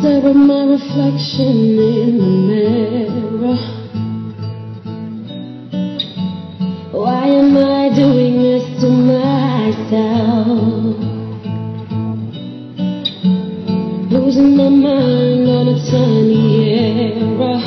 stare at my reflection in the mirror. Why am I doing this to myself? Losing my mind on a tiny error.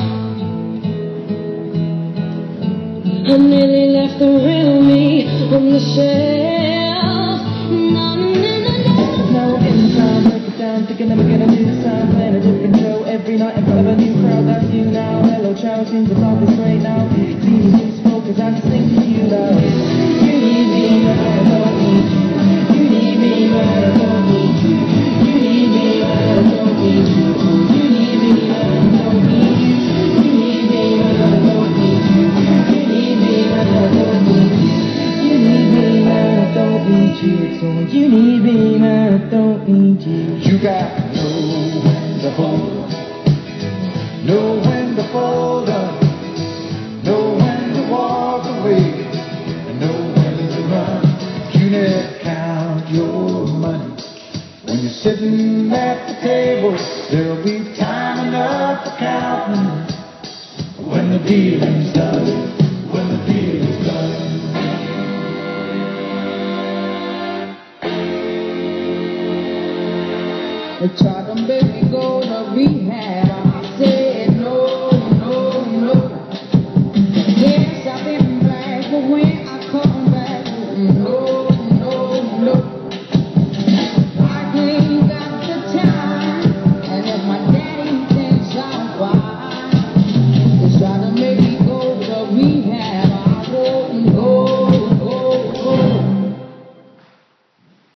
I nearly left the real me on the shelf. No, no, no, no. No income, break it down, thinking I'm gonna do this time. Playing a different show every night in front of a new crowd. That's you now. Hello, child, seems it's all this right now. See me peaceful, cause I'm just thinking of you now. You need me, but I don't need you. You need me, but I don't need you. You need me, but I don't need you. You need me, but I don't need you. You need me, but I don't need you. You need me, but I don't need you. You need me, but I don't need you. It's only you need me, but I don't need you. You got to know when to hold, know when to fold up, know when to walk away, and know when to run. You never count your money when you're sitting at the table. There'll be time enough for counting when the dealing's done. When the dealing's done. I tried to